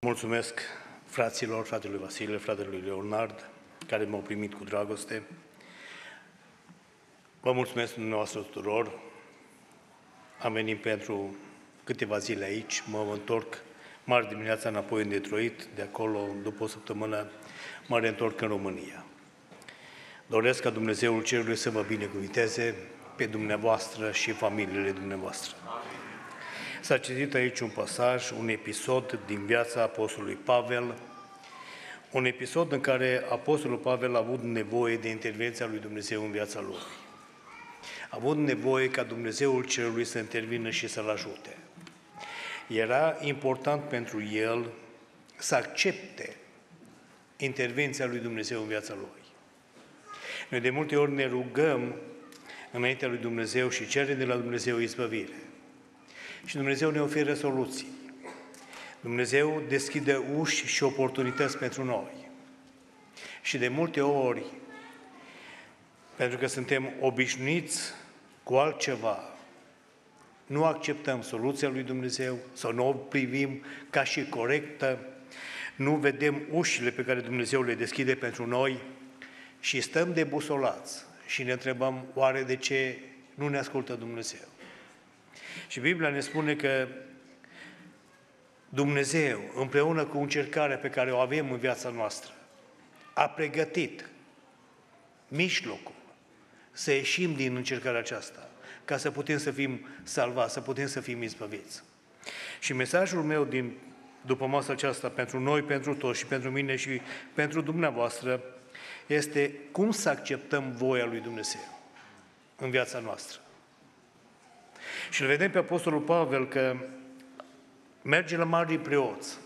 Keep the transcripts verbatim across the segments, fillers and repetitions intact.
Mulțumesc fraților, fratelui Vasile, fratelui Leonard, care m-au primit cu dragoste. Vă mulțumesc dumneavoastră tuturor. Am venit pentru câteva zile aici, mă întorc marți dimineața înapoi în Detroit, de acolo, după o săptămână, mă reîntorc în România. Doresc ca Dumnezeul Cerului să vă binecuvinteze pe dumneavoastră și familiile dumneavoastră. S-a citit aici un pasaj, un episod din viața Apostolului Pavel, un episod în care Apostolul Pavel a avut nevoie de intervenția lui Dumnezeu în viața lui. A avut nevoie ca Dumnezeul Cerului să intervină și să-l ajute. Era important pentru el să accepte intervenția lui Dumnezeu în viața lui. Noi de multe ori ne rugăm înaintea lui Dumnezeu și cerem de la Dumnezeu izbăvire. Și Dumnezeu ne oferă soluții. Dumnezeu deschide uși și oportunități pentru noi. Și de multe ori, pentru că suntem obișnuiți cu altceva, nu acceptăm soluția lui Dumnezeu sau nu o privim ca și corectă, nu vedem ușile pe care Dumnezeu le deschide pentru noi și stăm debusolați și ne întrebăm oare de ce nu ne ascultă Dumnezeu. Și Biblia ne spune că Dumnezeu, împreună cu încercarea pe care o avem în viața noastră, a pregătit mijlocul să ieșim din încercarea aceasta, ca să putem să fim salvați, să putem să fim izbăviți. Și mesajul meu din după masa aceasta, pentru noi, pentru toți și pentru mine și pentru dumneavoastră, este cum să acceptăm voia lui Dumnezeu în viața noastră. Și îl vedem pe Apostolul Pavel că merge la marii preoți,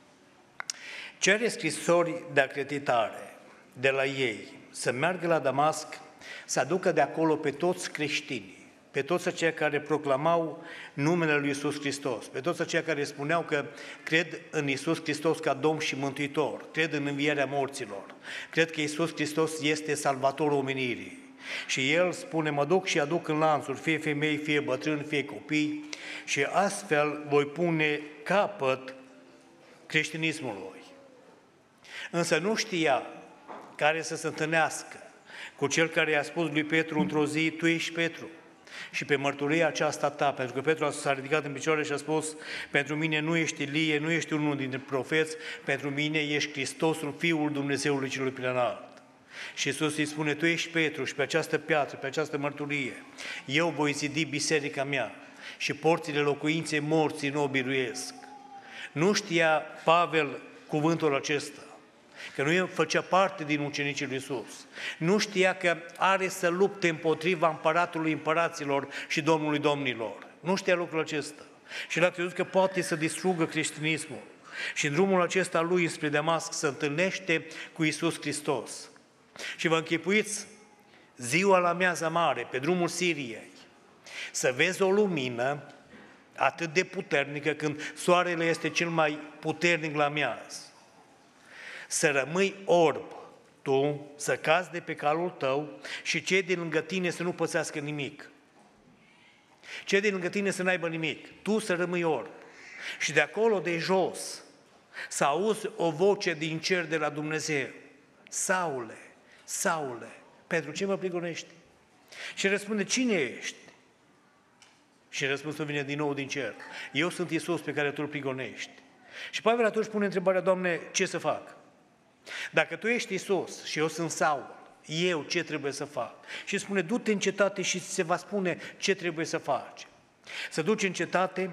cere scrisori de acreditare de la ei, să meargă la Damasc, să aducă de acolo pe toți creștinii, pe toți aceia care proclamau numele lui Iisus Hristos, pe toți aceia care spuneau că cred în Iisus Hristos ca Domn și Mântuitor, cred în învierea morților, cred că Iisus Hristos este salvatorul omenirii. Și el spune, mă duc și aduc în lanțuri, fie femei, fie bătrâni, fie copii, și astfel voi pune capăt creștinismului. Însă nu știa care să se întâlnească cu cel care i-a spus lui Petru într-o zi, tu ești Petru. Și pe mărturia aceasta ta, pentru că Petru s-a ridicat în picioare și a spus, pentru mine nu ești Ilie, nu ești unul dintre profeți, pentru mine ești Hristosul, Fiul Dumnezeului celui preanalt. Și Iisus îi spune, tu ești Petru și pe această piatră, pe această mărturie, eu voi zidi biserica mea și porțile locuinței morții nu o biruiesc. Nu știa Pavel cuvântul acesta, că nu făcea parte din ucenicii lui Iisus. Nu știa că are să lupte împotriva împăratului împăraților și Domnului domnilor. Nu știa lucrul acesta. Și l-a crezut că poate să distrugă creștinismul. Și în drumul acesta lui spre Damasc se întâlnește cu Iisus Hristos. Și vă închipuiți ziua la miază mare, pe drumul Siriei, să vezi o lumină atât de puternică când soarele este cel mai puternic la miază. Să rămâi orb, tu, să cazi de pe calul tău și cei din lângă tine să nu pățească nimic. Cei din lângă tine să n-aibă nimic, tu să rămâi orb. Și de acolo de jos să auzi o voce din cer de la Dumnezeu. Saule, Saule, pentru ce mă prigonești? Și răspunde, cine ești? Și răspunsul vine din nou din cer. Eu sunt Iisus pe care tu îl prigonești. Și Pavel atunci pune întrebarea, Doamne, ce să fac? Dacă tu ești Iisus și eu sunt Saul, eu ce trebuie să fac? Și spune, du-te în cetate și se va spune ce trebuie să faci. Să duci în cetate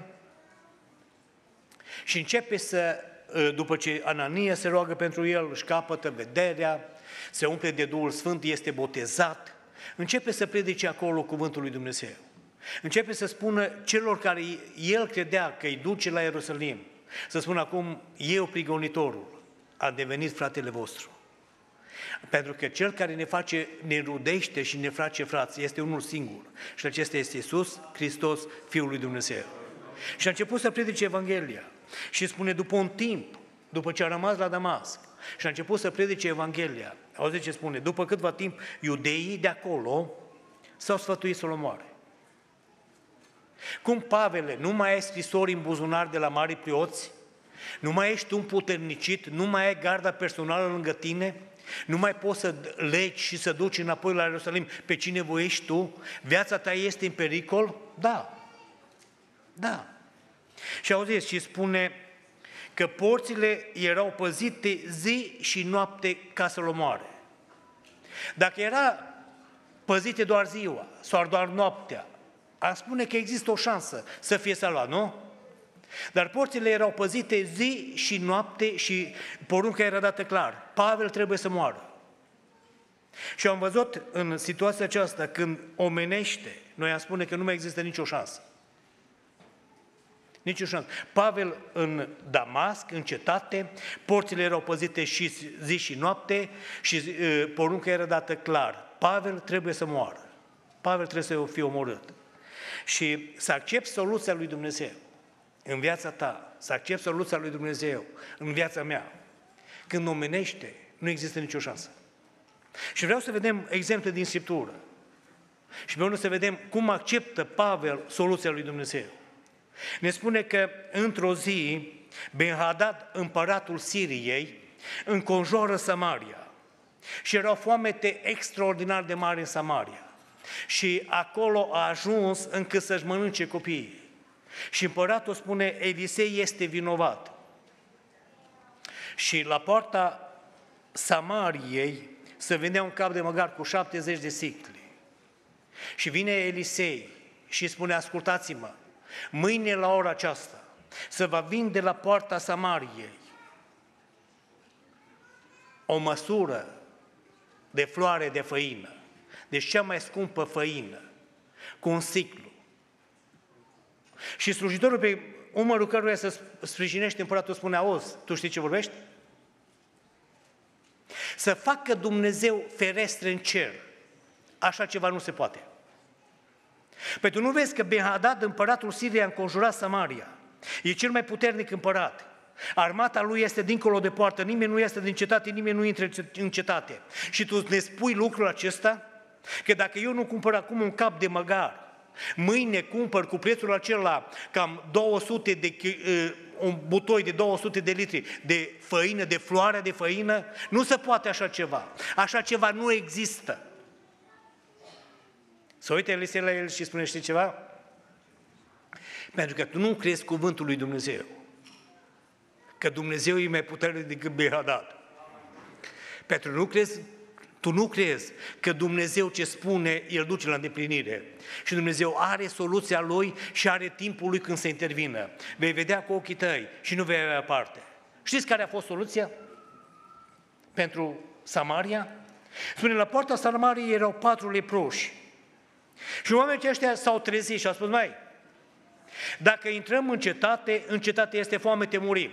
și începe să, după ce Anania se roagă pentru el, își capătă vederea, se umple de Duhul Sfânt, este botezat, începe să predice acolo cuvântul lui Dumnezeu. Începe să spună celor care el credea că îi duce la Ierusalim, să spună acum, eu prigonitorul, a devenit fratele vostru. Pentru că cel care ne face, ne rudește și ne face frați, este unul singur. Și acesta este Iisus Hristos, Fiul lui Dumnezeu. Și a început să predice Evanghelia. Și spune, după un timp, după ce a rămas la Damasc, și a început să predice Evanghelia, auziți ce spune, după câtva timp, iudeii de acolo s-au sfătuit să-l omoare. Cum, Pavele, nu mai ai scrisori în buzunar de la mari preoți Nu mai ești tu împuternicit, nu mai ai garda personală lângă tine, nu mai poți să legi și să duci înapoi la Ierusalim pe cine voiești tu, viața ta este în pericol? Da, da. Și auziți, și spune că porțile erau păzite zi și noapte ca să-l omoare. Dacă era păzite doar ziua sau doar noaptea, am spune că există o șansă să fie salvat, nu? Dar porțile erau păzite zi și noapte și porunca era dată clar. Pavel trebuie să moară. Și am văzut în situația aceasta, când omenește, noi am spune că nu mai există nicio șansă. Nicio șansă. Pavel în Damasc, în cetate, porțile erau păzite și zi și noapte și uh, porunca era dată clar. Pavel trebuie să moară. Pavel trebuie să fie omorât. Și să accepti soluția lui Dumnezeu în viața ta, să accepti soluția lui Dumnezeu în viața mea. Când omenește, nu există nicio șansă. Și vreau să vedem exemple din Scriptură. Și vreau să vedem cum acceptă Pavel soluția lui Dumnezeu. Ne spune că într-o zi, Ben-Hadad, împăratul Siriei, înconjoară Samaria. Și era o foamete extraordinar de mare în Samaria. Și acolo a ajuns încât să-și mănânce copiii. Și împăratul spune, Elisei este vinovat. Și la poarta Samariei se vendea un cap de măgar cu șaptezeci de sicli. Și vine Elisei și spune, ascultați-mă, mâine la ora aceasta se va vinde la poarta Samariei o măsură de floare de făină, deci cea mai scumpă făină, cu un siclu. Și slujitorul pe umărul căruia se sprijinește împăratul spune, auzi, tu știi ce vorbești? Să facă Dumnezeu ferestre în cer, așa ceva nu se poate. Păi tu nu vezi că Ben-Hadad, împăratul Siriei, a înconjurat Samaria. E cel mai puternic împărat. Armata lui este dincolo de poartă, nimeni nu iasă din cetate, nimeni nu intră în cetate. Și tu ne spui lucrul acesta? Că dacă eu nu cumpăr acum un cap de măgar, mâine cumpăr cu prețul acela cam două sute de, un butoi de două sute de litri de făină, de floare de făină, nu se poate așa ceva. Așa ceva nu există. Să uite Elisei la el și spune, știi ceva? Pentru că tu nu crezi cuvântul lui Dumnezeu. Că Dumnezeu e mai puternic decât Ben-Hadad. Pentru că nu crezi, tu nu crezi că Dumnezeu ce spune, El duce la îndeplinire. Și Dumnezeu are soluția Lui și are timpul Lui când se intervină. Vei vedea cu ochii tăi și nu vei avea parte. Știți care a fost soluția pentru Samaria? Spune, la poarta Samariei erau patru leproși. Și oamenii ăștia s-au trezit și au spus, mai, dacă intrăm în cetate, în cetate este foamete, murim.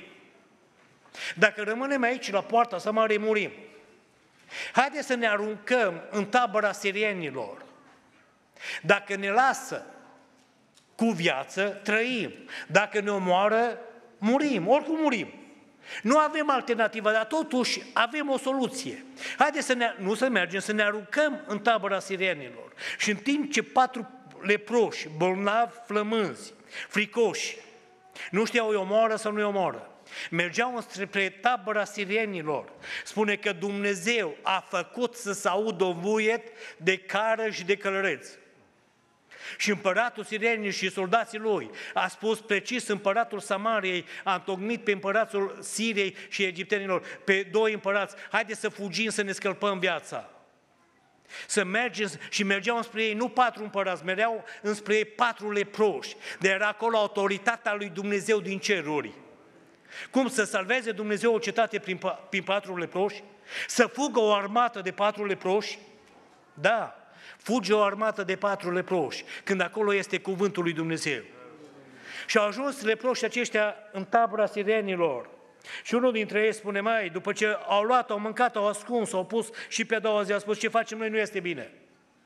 Dacă rămânem aici la poarta Samariei, murim. Haideți să ne aruncăm în tabăra sirienilor. Dacă ne lasă cu viață, trăim. Dacă ne omoară, murim. Oricum murim. Nu avem alternativă, dar totuși avem o soluție. Haideți să ne, nu să mergem, să ne aruncăm în tabăra sirienilor. Și în timp ce patru leproși, bolnavi, flămânzi, fricoși, nu știau îi omoară sau nu îi omoară, mergeau înspre tabăra sirienilor. Spune că Dumnezeu a făcut să se audă o vuiet de cară și de călăreți. Și împăratul Sirienii și soldații lui a spus precis, împăratul Samariei a întocmit pe împăratul Siriei și egiptenilor, pe doi împărați, haideți să fugim, să ne scălpăm viața. Să mergem, și mergeau înspre ei, nu patru împărați, mergeau înspre ei patru leproși, de era acolo autoritatea lui Dumnezeu din ceruri. Cum să salveze Dumnezeu o cetate prin, prin patru leproși? Să fugă o armată de patru leproși? Da, fuge o armată de patru leproși, când acolo este cuvântul lui Dumnezeu. Și au ajuns leproșii aceștia în tabăra sirienilor. Și unul dintre ei spune, mai, după ce au luat, au mâncat, au ascuns, au pus și pe a doua zi au spus, ce facem noi nu este bine.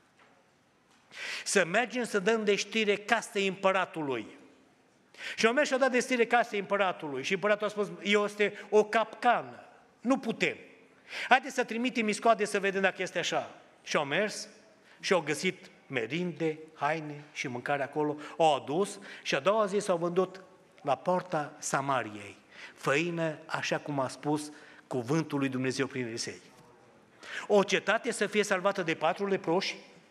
Să mergem să dăm de știre casei împăratului. Și au mers și au dat de știre casei împăratului. Și împăratul a spus, este o capcană, nu putem. Haideți să trimitem iscoade să vedem dacă este așa. Și au mers și au găsit merinde, haine și mâncare acolo, au adus și a doua zi s-au vândut la poarta Samariei. Făină, așa cum a spus cuvântul lui Dumnezeu prin Elisei. O cetate să fie salvată de patru leproși?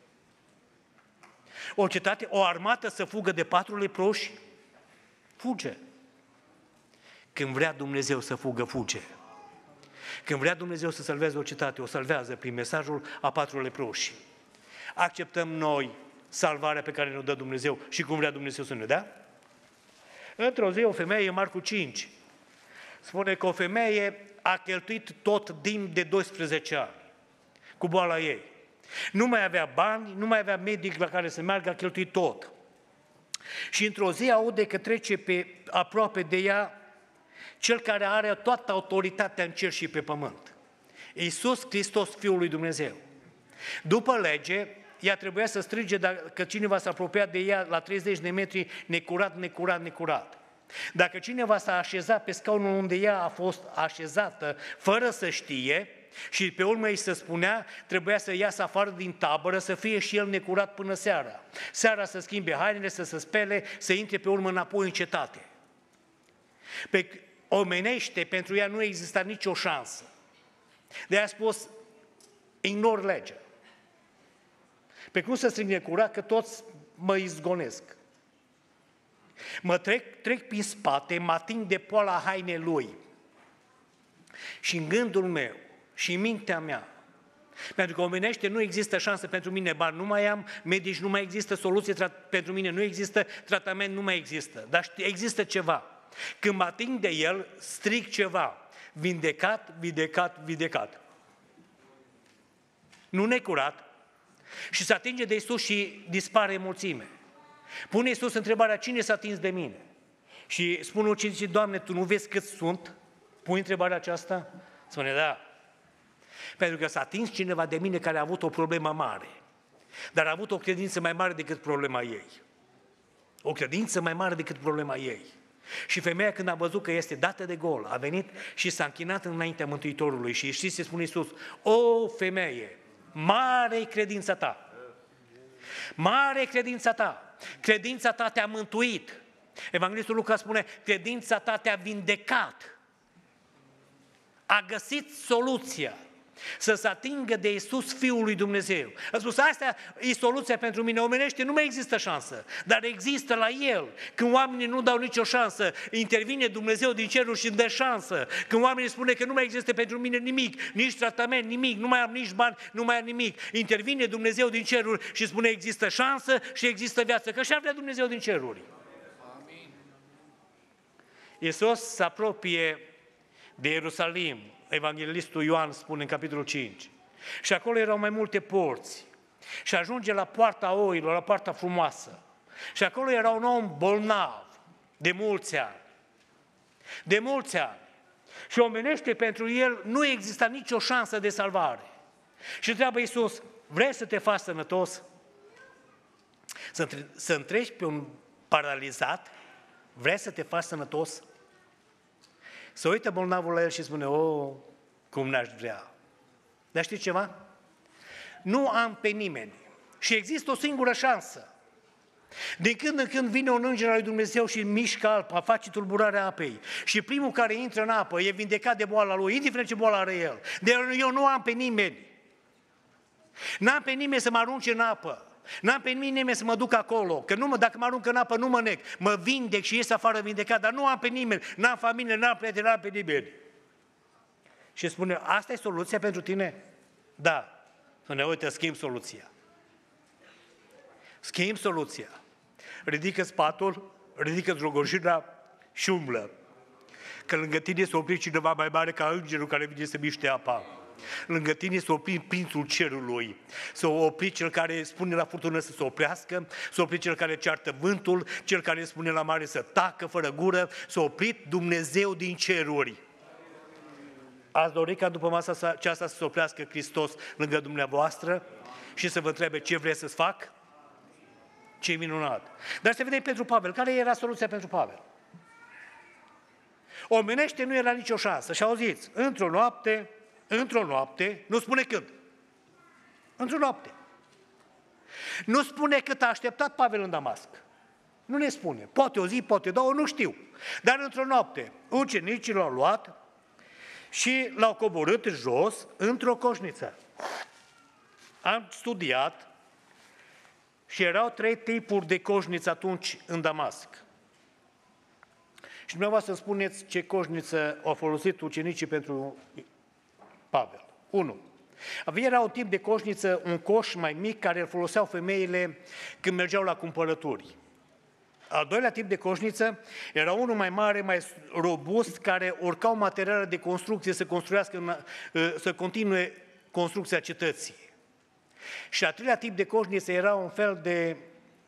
O cetate, o armată să fugă de patru leproși? Fuge. Când vrea Dumnezeu să fugă, fuge. Când vrea Dumnezeu să salveze o cetate, o salvează prin mesajul a patru leproși. Acceptăm noi salvarea pe care ne-o dă Dumnezeu și cum vrea Dumnezeu să ne dea? Într-o zi, o femeie, în Marcu cinci, spune că o femeie a cheltuit tot timp de doisprezece ani cu boala ei. Nu mai avea bani, nu mai avea medic la care să meargă, a cheltuit tot. Și într-o zi aude că trece pe, aproape de ea cel care are toată autoritatea în cer și pe pământ. Iisus Hristos, Fiul lui Dumnezeu. După lege, ea trebuia să strige dacă cineva s-a apropiat de ea la treizeci de metri, necurat, necurat, necurat. Dacă cineva s-a așezat pe scaunul unde ea a fost așezată, fără să știe, și pe urmă îi se spunea, trebuia să iasă afară din tabără, să fie și el necurat până seara. Seara să schimbe hainele, să se spele, să intre pe urmă înapoi în cetate. Pe omenește, pentru ea nu exista nicio șansă. De-aia a spus, ignor legea. Pe cum să strig necurat, că toți mă izgonesc. Mă trec, trec prin spate, mă ating de poala hainei lui. Și în gândul meu și în mintea mea, pentru că omenește nu există șansă pentru mine, bani nu mai am, medici nu mai există, soluție pentru mine nu există, tratament nu mai există, dar există ceva. Când mă ating de el, strig ceva, vindecat, vindecat, vindecat. Nu necurat. Și se atinge de Iisus și dispare mulțime. Pune Iisus întrebarea, cine s-a atins de mine? Și spune ucenicii, Doamne, Tu nu vezi cât sunt? Pui întrebarea aceasta? Spune, da. Pentru că s-a atins cineva de mine care a avut o problemă mare, dar a avut o credință mai mare decât problema ei. O credință mai mare decât problema ei. Și femeia, când a văzut că este dată de gol, a venit și s-a închinat înaintea Mântuitorului. Și știți ce spune Iisus? O femeie, mare credința ta. Mare credința ta. Credința ta te-a mântuit. Evanghelistul Luca spune, credința ta te-a vindecat. A găsit soluția să se atingă de Iisus, Fiul lui Dumnezeu. A spus, asta e soluția pentru mine, omenește, nu mai există șansă, dar există la El. Când oamenii nu dau nicio șansă, intervine Dumnezeu din cerul și îmi dă șansă. Când oamenii spune că nu mai există pentru mine nimic, nici tratament, nimic, nu mai am nici bani, nu mai am nimic, intervine Dumnezeu din cerul și spune există șansă și există viață, că așa vrea Dumnezeu din ceruri. Amin. Iisus se apropie de Ierusalim. Evanghelistul Ioan spune în capitolul cinci. Și acolo erau mai multe porți. Și ajunge la poarta oilor, la poarta frumoasă. Și acolo era un om bolnav de mulți ani. De mulți ani. Și omenește, pentru el nu exista nicio șansă de salvare. Și întreabă Iisus, vrei să te faci sănătos? Să, să întrebi pe un paralizat, vrei să te faci sănătos? Se uită bolnavul la el și spune, o, cum n-aș vrea. Dar știi ceva? Nu am pe nimeni și există o singură șansă. Din când în când vine un înger al lui Dumnezeu și mișcă apa, face tulburarea apei. Și primul care intră în apă e vindecat de boala lui, indiferent ce boală are el. De eu nu am pe nimeni. N-am pe nimeni să mă arunce în apă. N-am pe nimeni să mă duc acolo, că nu mă, dacă mă arunc în apă nu mă nec, mă vindec și ies afară vindecat, dar nu am pe nimeni, n-am familie, n-am prieteni, n-am pe nimeni. Și spune, asta e soluția pentru tine? Da. Spune, uite, schimb soluția. Schimb soluția. Ridică spatul, ridică drogojina și umblă. Că lângă tine s-a oprit cineva mai mare ca îngerul care vine să miște apa. Lângă tine s-a oprit prințul cerului, s-a oprit cel care spune la furtună să se oprească, s-a oprit cel care ceartă vântul, cel care spune la mare să tacă fără gură, s-a oprit Dumnezeu din ceruri. Ați dorit ca după masa aceasta să se oprească Hristos lângă dumneavoastră și să vă întrebe ce vreți să-ți fac? Ce minunat! Dar să vedem pentru Pavel. Care era soluția pentru Pavel? Omenește nu era nicio șansă. Și auziți, într-o noapte, într-o noapte, nu spune când, într-o noapte. Nu spune cât a așteptat Pavel în Damasc. Nu ne spune. Poate o zi, poate două, nu știu. Dar într-o noapte, ucenicii l-au luat și l-au coborât jos într-o coșniță. Am studiat și erau trei tipuri de coșniță atunci în Damasc. Și dumneavoastră spuneți ce coșniță au folosit ucenicii pentru Pavel. unu. Era un tip de coșniță, un coș mai mic, care îl foloseau femeile când mergeau la cumpărături. Al doilea tip de coșniță era unul mai mare, mai robust, care urcau materiale de construcție să construiască, să continue construcția cetății. Și al treilea tip de coșniță era un fel de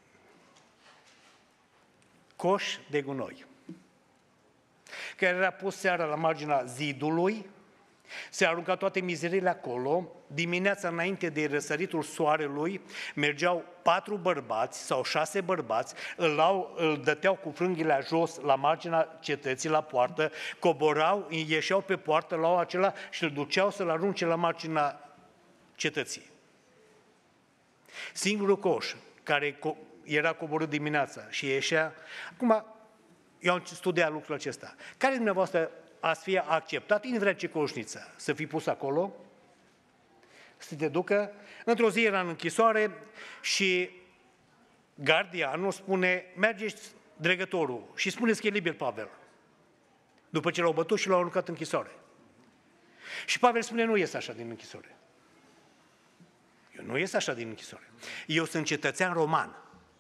coș de gunoi, care era pus seara la marginea zidului, se arunca toate mizerile acolo, dimineața înainte de răsăritul soarelui, mergeau patru bărbați sau șase bărbați, îl, lau, îl dăteau cu frânghile jos la marginea cetății, la poartă, coborau, ieșeau pe poartă, luau acela și îl duceau să-l arunce la marginea cetății. Singurul coș care era coborât dimineața și ieșea, acum eu am studiat lucrul acesta. Care dumneavoastră ați fi acceptat, indiferent ce coșniță, să fi pus acolo, să te ducă? Într-o zi era în închisoare și gardianul spune, mergeți dregătorul și spuneți că e liber Pavel. După ce l-au bătut și l-au aruncat în închisoare. Și Pavel spune, nu ies așa din închisoare. Eu nu ies așa din închisoare. Eu sunt cetățean roman.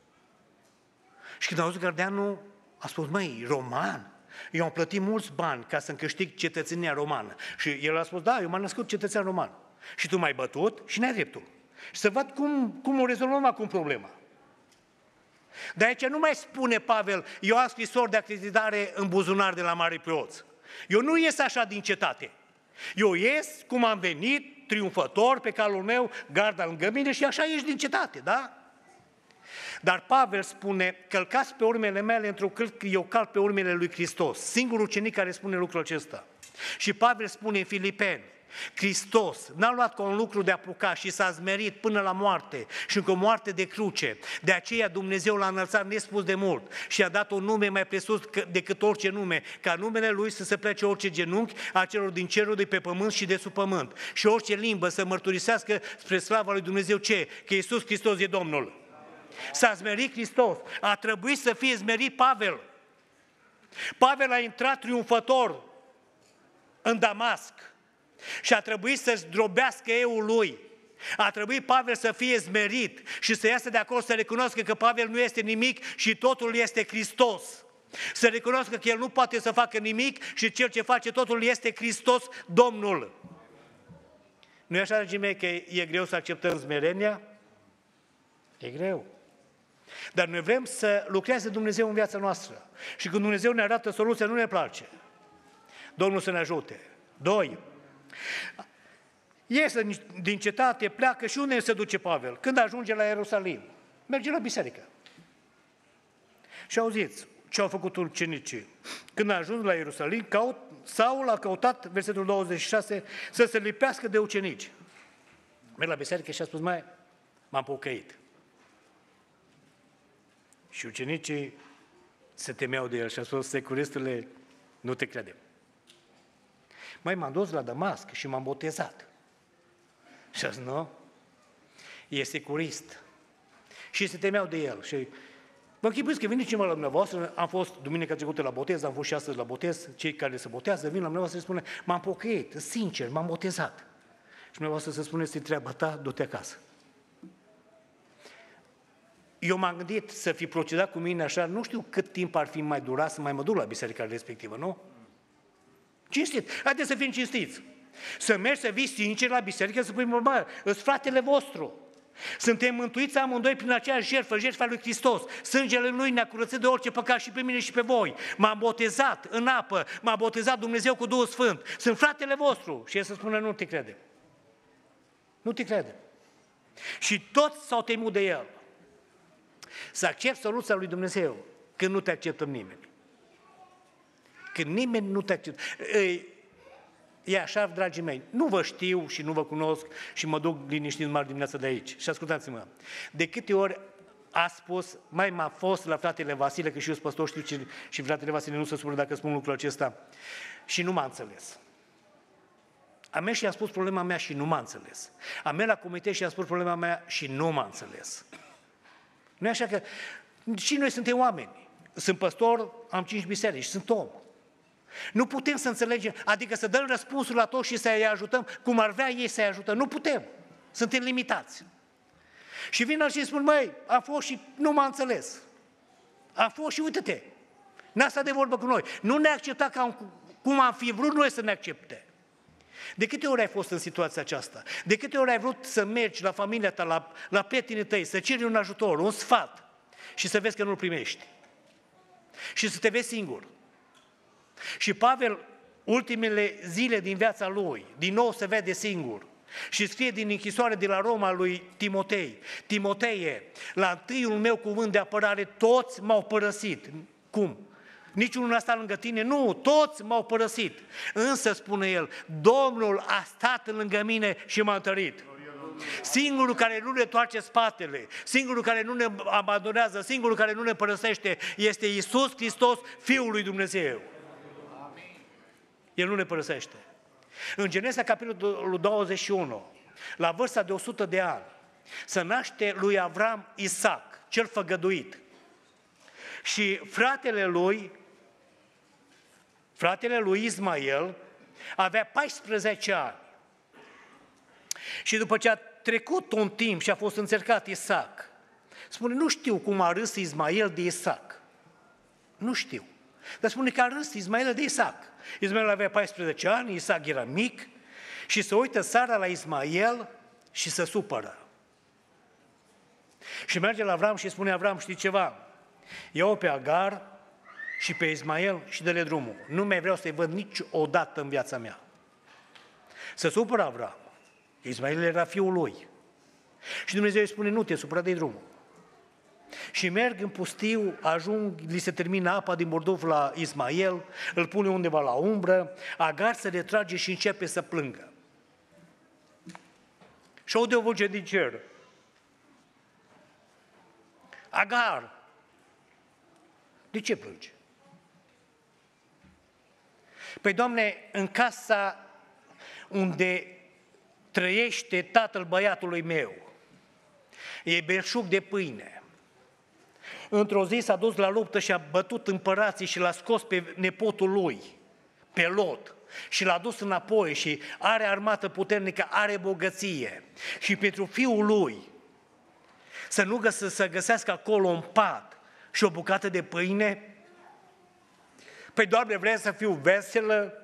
Și când a auzit gardianul, a spus, măi, roman? Eu am plătit mulți bani ca să-mi câștig cetățenia romană. Și el a spus, da, eu m-am născut cetățean roman. Și tu m-ai bătut și n-ai dreptul. Și să văd cum, cum o rezolvăm acum problema. Dar aici nu mai spune Pavel, eu am scrisori de acreditare în buzunar de la mari preoți. Eu nu ies așa din cetate. Eu ies cum am venit, triumfător, pe calul meu, garda lângă mine și așa ieși din cetate, da? Dar Pavel spune, călcați pe urmele mele întrucât eu calc pe urmele lui Hristos. Singurul ucenic care spune lucrul acesta. Și Pavel spune în Filipeni, Hristos n-a luat ca un lucru de apucat și s-a zmerit până la moarte și încă o moarte de cruce. De aceea Dumnezeu l-a înălțat nespus de mult și a dat un nume mai presus decât orice nume, ca numele Lui să se plece orice genunchi a celor din cerul de pe pământ și de sub pământ și orice limbă să mărturisească spre slava lui Dumnezeu ce? Că Iisus Hristos e Domnul. S-a zmerit Hristos, a trebuit să fie zmerit Pavel. Pavel a intrat triumfător în Damasc și a trebuit să zdrobească eul lui. A trebuit Pavel să fie zmerit și să iasă de acolo să recunoască că Pavel nu este nimic și totul este Hristos. Să recunoască că el nu poate să facă nimic și cel ce face totul este Hristos Domnul. Nu-i așa, dragii mei, că e greu să acceptăm smerenia? E greu. Dar noi vrem să lucreze Dumnezeu în viața noastră. Și când Dumnezeu ne arată soluția, nu ne place. Domnul să ne ajute. Doi. Iese din cetate, pleacă și unde se duce Pavel? Când ajunge la Ierusalim. Merge la biserică. Și auziți ce au făcut ucenicii. Când a ajuns la Ierusalim, caut, Saul a căutat, versetul douăzeci și șase, să se lipească de ucenici. Merg la biserică și a spus, mai, m-am pocăit. Și ucenicii se temeau de el și a spus, securistule, nu te credem. Mai m-am dus la Damasc și m-am botezat. Și a zis, nu, e securist. Și se temeau de el. Și vă închipuiți că vine cineva la dumneavoastră, am fost duminica trecută la botez, am fost și astăzi la botez, cei care se botează vin la dumneavoastră și spune, m-am pocăit, sincer, m-am botezat. Și dumneavoastră să spuneți, e treaba ta, du-te acasă. Eu m-am gândit să fi procedat cu mine așa, nu știu cât timp ar fi mai durat să mai mă duc la biserica respectivă, nu? Cinstit. Haideți să fim cinstiți. Să mergi să vii sincer la biserică, să spui, mă, îți fratele vostru. Suntem mântuiți amândoi prin aceeași jertfă, jertfa lui Hristos. Sângele Lui ne-a curățit de orice păcat și pe mine și pe voi. M-am botezat în apă, m-a botezat Dumnezeu cu Duhul Sfânt. Sunt fratele vostru. Și el să spună, nu te crede. Nu te crede. Și toți s-au temut de el. Să accepti soluția lui Dumnezeu când nu te acceptăm nimeni. Când nimeni nu te acceptă. E așa, dragii mei, nu vă știu și nu vă cunosc și mă duc liniștit mari dimineața de aici. Și ascultați-mă, de câte ori a spus, mai m-a fost la fratele Vasile, că și eu sunt păstor, știu ce, și fratele Vasile nu se supără dacă spun lucrul acesta, și nu m-a înțeles. Am mers și i-am spus problema mea și nu m-a înțeles. Am mers la comitet și i-am spus problema mea și nu m-a înțeles. Nu e așa că și noi suntem oameni. Sunt păstor, am cinci biserici, sunt om. Nu putem să înțelegem, adică să dăm răspunsul la toți și să-i ajutăm cum ar vrea ei să-i ajutăm. Nu putem. Suntem limitați. Și vin alții și spun, măi, a fost și nu m-a înțeles. A fost și uite-te. N-a stat de vorbă cu noi. Nu ne-a acceptat ca cum am fi vrut noi să ne accepte. De câte ori ai fost în situația aceasta? De câte ori ai vrut să mergi la familia ta, la, la prietenii tăi, să ceri un ajutor, un sfat și să vezi că nu-l primești? Și să te vezi singur. Și Pavel, ultimele zile din viața lui, din nou se vede singur. Și scrie din închisoare de la Roma lui Timotei: Timoteie, la întâiul meu cuvânt de apărare, toți m-au părăsit. Cum? Niciunul n-a stat lângă tine? Nu, toți m-au părăsit. Însă, spune el, Domnul a stat lângă mine și m-a întărit. Singurul care nu ne toarce spatele, singurul care nu ne abandonează, singurul care nu ne părăsește este Iisus Hristos, Fiul lui Dumnezeu. El nu ne părăsește. În Genesa, capitolul douăzeci și unu, la vârsta de o sută de ani, se naște lui Avram Isaac, cel făgăduit. Și fratele lui, fratele lui Ismael, avea paisprezece ani. Și după ce a trecut un timp și a fost încercat Isaac, spune, nu știu cum a râs Ismael de Isaac. Nu știu. Dar spune că a râs Ismael de Isaac. Ismael avea paisprezece ani, Isaac era mic și se uită Sara la Ismael și se supără. Și merge la Avram și spune, Avram, știi ceva? Ia-o pe Agar și pe Ismael și dă-le drumul. Nu mai vreau să-i văd niciodată în viața mea. Se supără Avram. Ismael era fiul lui. Și Dumnezeu îi spune, nu te supăra, de drumul. Și merg în pustiu, ajung, li se termină apa din bordov la Ismael, îl pune undeva la umbră, Agar se retrage și începe să plângă. Și aude o voce din cer. Agar, de ce plângi? Păi, Doamne, în casa unde trăiește tatăl băiatului meu, e belșug de pâine. Într-o zi s-a dus la luptă și a bătut împărații și l-a scos pe nepotul lui, pe Lot, și l-a dus înapoi și are armată puternică, are bogăție. Și pentru fiul lui să nu găsă, să găsească acolo un pat și o bucată de pâine? Păi, Doamne, vrei să fiu veselă?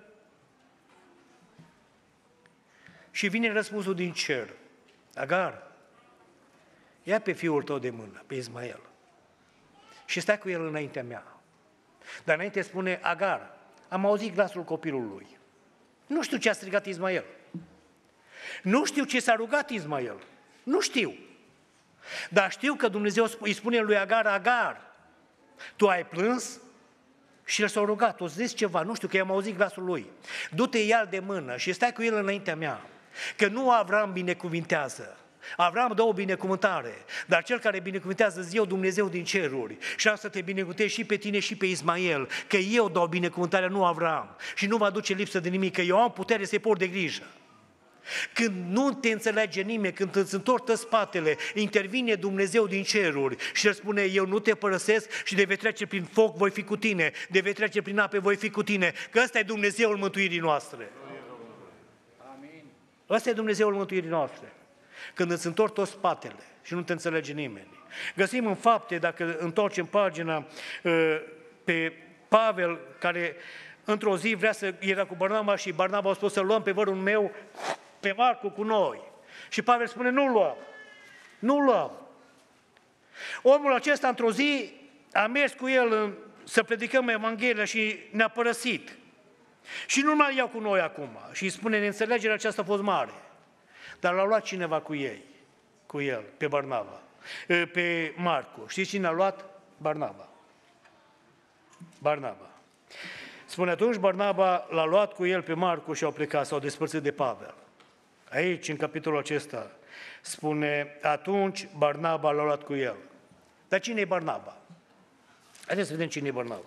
Și vine răspunsul din cer. Agar, ia pe fiul tău de mână, pe Ismael, și stai cu el înaintea mea. Dar înainte spune, Agar, am auzit glasul copilului. Nu știu ce a strigat Ismael. Nu știu ce s-a rugat Ismael. Nu știu. Dar știu că Dumnezeu îi spune lui Agar, Agar, tu ai plâns? Și el s-a rugat, o să zici ceva, nu știu, că i-am auzit glasul lui. Du-te, ia-l de mână și stai cu el înaintea mea. Că nu Avram binecuvintează. Avram dă o binecuvântare, dar cel care binecuvântează zi eu, Dumnezeu din ceruri, și am să te binecuvântez și pe tine și pe Ismael, că eu dau binecuvântarea, nu Avram, și nu va duce lipsă de nimic, că eu am putere să-i port de grijă. Când nu te înțelege nimeni, când îți întorcă spatele, intervine Dumnezeu din ceruri și el spune, eu nu te părăsesc și de vei trece prin foc, voi fi cu tine, de vei trece prin ape, voi fi cu tine, că ăsta e Dumnezeul mântuirii noastre. Amin. Ăsta e Dumnezeul mântuirii noastre. Când îți întorci tot spatele și nu te înțelege nimeni. Găsim în Fapte, dacă întorcem pagina, pe Pavel, care într-o zi vrea să, era cu Barnaba și Barnaba a spus să luăm pe vărul meu, pe Marcu, cu noi. Și Pavel spune, nu luăm, nu luăm. Omul acesta într-o zi a mers cu el să predicăm Evanghelia și ne-a părăsit. Și nu mai iau cu noi acum. Și îi spune, neînțelegerea aceasta a fost mare. Dar l-a luat cineva cu ei, cu el, pe Barnaba, pe Marcu. Știți cine a luat? Barnaba. Barnaba. Spune, atunci Barnaba l-a luat cu el pe Marcu și au plecat, s-au despărțit de Pavel. Aici, în capitolul acesta, spune, atunci Barnaba l-a luat cu el. Dar cine e Barnaba? Haideți să vedem cine e Barnaba.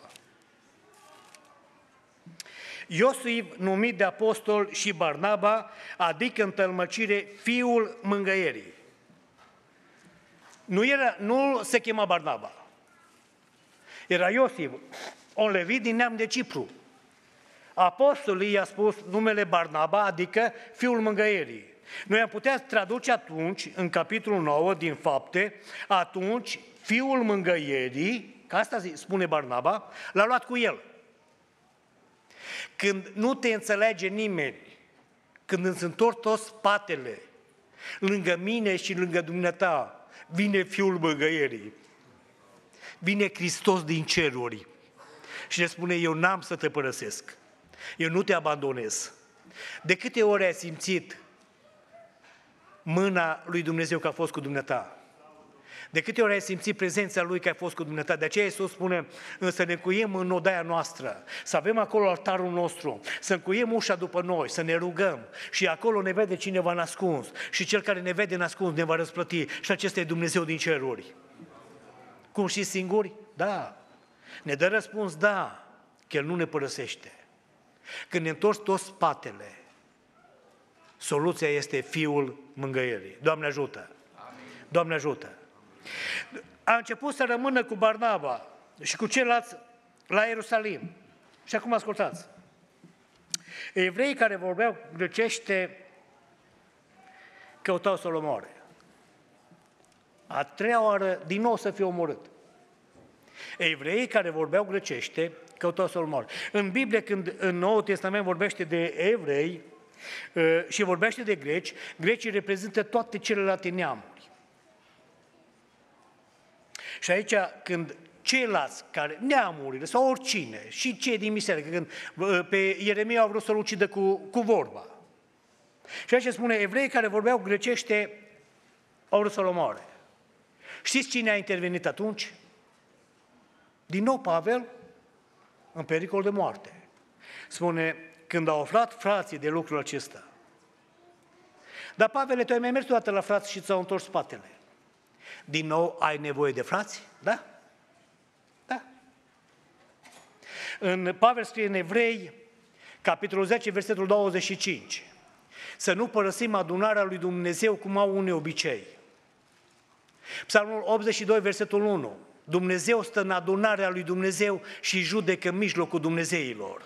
Iosif, numit de apostol, și Barnaba, adică în tălmăcire fiul mângăierii. Nu, era, nu se chema Barnaba. Era Iosif, un levit din neam de Cipru. Apostolii i-a spus numele Barnaba, adică fiul mângăierii. Noi am putea traduce atunci, în capitolul nouă din Fapte, atunci fiul mângăierii, că asta spune Barnaba, l-a luat cu el. Când nu te înțelege nimeni, când îți întorci tot spatele, lângă mine și lângă dumneata, vine fiul mângăierii, vine Hristos din ceruri și ne spune, eu n-am să te părăsesc, eu nu te abandonez. De câte ori ai simțit mâna lui Dumnezeu că a fost cu dumneata? De câte ori ai simțit prezența Lui că ai fost cu dumneata? De aceea Iisus spune, să ne încuiem în odaia noastră, să avem acolo altarul nostru, să încuiem ușa după noi, să ne rugăm și acolo ne vede cineva nascuns și cel care ne vede nascuns ne va răsplăti și acesta e Dumnezeu din ceruri. Cum și singuri? Da. Ne dă răspuns? Da. Că El nu ne părăsește. Când ne întorci tot spatele, soluția este Fiul mângăierii. Doamne ajută! Doamne ajută! A început să rămână cu Barnaba și cu ceilalți la Ierusalim. Și acum ascultați. Evreii care vorbeau grecește căutau să-l omoare. A treia oară din nou să fie omorât. Evreii care vorbeau grecește căutau să-l omoare. În Biblie, când în Noul Testament vorbește de evrei și vorbește de greci, grecii reprezintă toate celelalte neamuri. Și aici, când ceilalți care, neamurile sau oricine, și cei din biserică, când pe Ieremia au vrut să-l ucidă cu, cu vorba. Și aici spune, evreii care vorbeau grecește au vrut să-l omoare. Știți cine a intervenit atunci? Din nou Pavel, în pericol de moarte. Spune, când au aflat frații de lucrul acesta. Dar Pavele, tu ai mai mers toată la frați și ți-au întors spatele. Din nou ai nevoie de frați? Da? Da. În Pavel scrie în Evrei, capitolul zece, versetul douăzeci și cinci. Să nu părăsim adunarea lui Dumnezeu cum au unii obicei. Psalmul optzeci și doi, versetul unu. Dumnezeu stă în adunarea lui Dumnezeu și judecă în mijlocul dumnezeilor.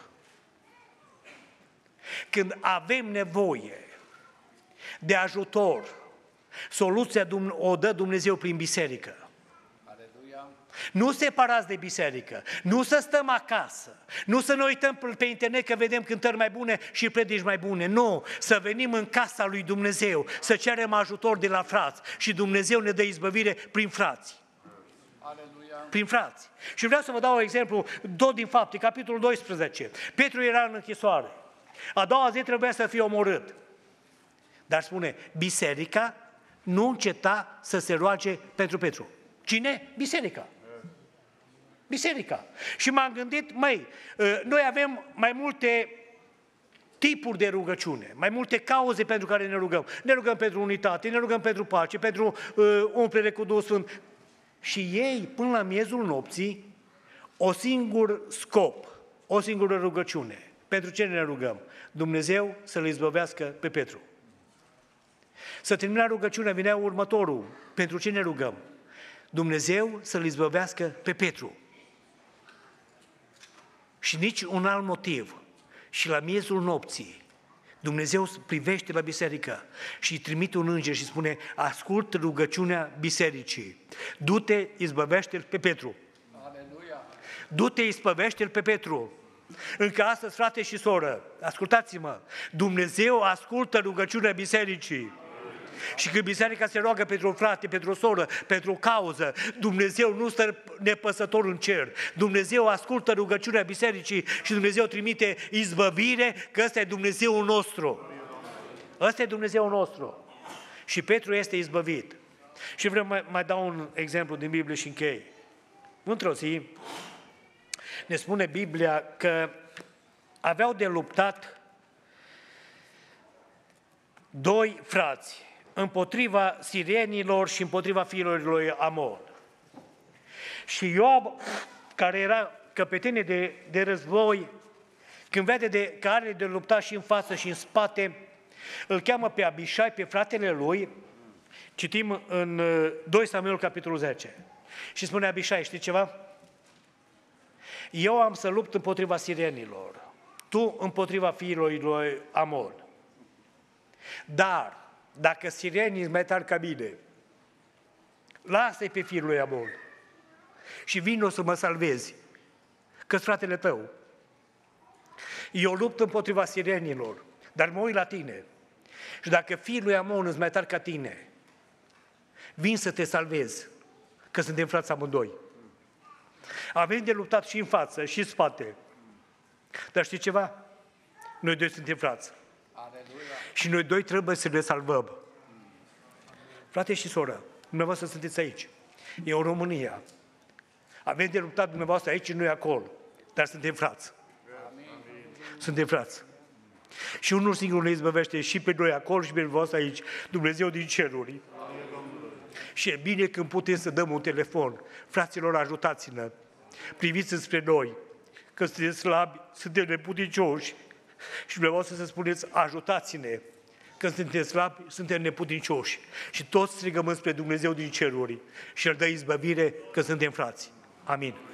Când avem nevoie de ajutor, soluția o dă Dumnezeu prin biserică. Aleluia. Nu separați de biserică, nu să stăm acasă, nu să ne uităm pe internet că vedem cântări mai bune și predici mai bune. Nu, să venim în casa lui Dumnezeu, să cerem ajutor de la frați și Dumnezeu ne dă izbăvire prin frați. Aleluia. Prin frați. Și vreau să vă dau un exemplu, tot din Fapte, capitolul doisprezece. Petru era în închisoare. A doua zi trebuia să fie omorât. Dar spune, biserica nu înceta să se roage pentru Petru. Cine? Biserica. Biserica. Și m-am gândit, măi, noi avem mai multe tipuri de rugăciune, mai multe cauze pentru care ne rugăm. Ne rugăm pentru unitate, ne rugăm pentru pace, pentru uh, umplere cu Duhul Sfânt. Și ei, până la miezul nopții, o singur scop, o singură rugăciune. Pentru ce ne rugăm? Dumnezeu să-l izbăvească pe Petru. Să termina rugăciunea, vinea următorul. Pentru ce ne rugăm? Dumnezeu să-l izbăvească pe Petru. Și nici un alt motiv. Și la miezul nopții, Dumnezeu privește la biserică și îi trimite un înger și spune, ascult rugăciunea bisericii. Du-te, izbăvește-l pe Petru. Aleluia. Du-te, izbăvește-l pe Petru. Încă astăzi, frate și soră, ascultați-mă, Dumnezeu ascultă rugăciunea bisericii. Și când biserica se roagă pentru un frate, pentru o soră, pentru o cauză, Dumnezeu nu stă nepăsător în cer. Dumnezeu ascultă rugăciunea bisericii și Dumnezeu trimite izbăvire, că ăsta e Dumnezeul nostru. Ăsta e Dumnezeul nostru. Și Petru este izbăvit. Și vreau mai, mai dau un exemplu din Biblie și închei. Într-o zi ne spune Biblia că aveau de luptat doi frați împotriva sirienilor și împotriva fiilor lui Amon. Și Ioab, care era căpetenie de, de război, când vede de, că are de luptat și în față și în spate, îl cheamă pe Abișai, pe fratele lui, citim în doi Samuel, capitolul zece. Și spune Abișai, știi ceva? Eu am să lupt împotriva sirienilor, tu împotriva fiilor lui Amon. Dar, dacă sirienii sunt mai tari ca mine, lasă-i pe fiul lui Amon și vino să mă salvezi, că-s fratele tău. Eu lupt împotriva sirienilor, dar mă uit la tine. Și dacă fiul lui Amon sunt mai tari ca tine, vin să te salvezi, că suntem frați amândoi. Avem de luptat și în față, și în spate. Dar știi ceva? Noi doi suntem frați. Aleluia. Și noi doi trebuie să ne salvăm. Frate și soră, dumneavoastră sunteți aici. E o România. Avem de luptat dumneavoastră aici și noi acolo. Dar suntem frați. Amin. Suntem frați. Și unul singur ne izbăvește și pe noi acolo și pe dumneavoastră aici. Dumnezeu din ceruri. Și e bine când putem să dăm un telefon. Fraților, ajutați-ne. Priviți spre noi. Că suntem slabi, suntem neputincioși. Și dumneavoastră să spuneți, ajutați-ne. Când suntem slabi, suntem neputincioși. Și toți strigăm înspre Dumnezeu din ceruri. Și îl dă izbăvire că suntem frați. Amin.